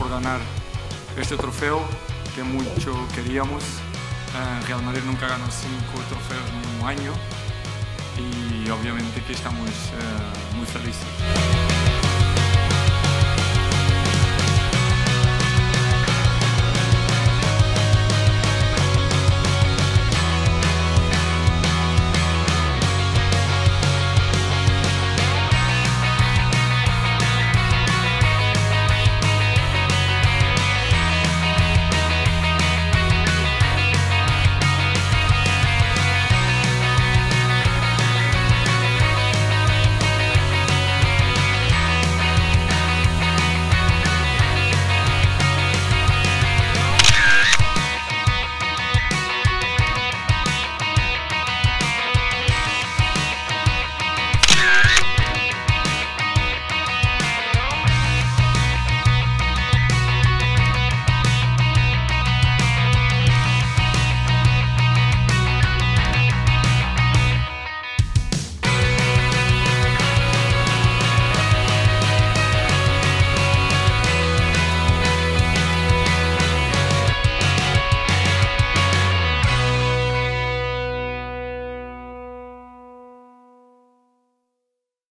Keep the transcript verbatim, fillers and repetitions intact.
por ganar este trofeo que mucho queríamos. Uh, Real Madrid nunca ganó cinco trofeos en un año y obviamente que estamos uh, muy felices.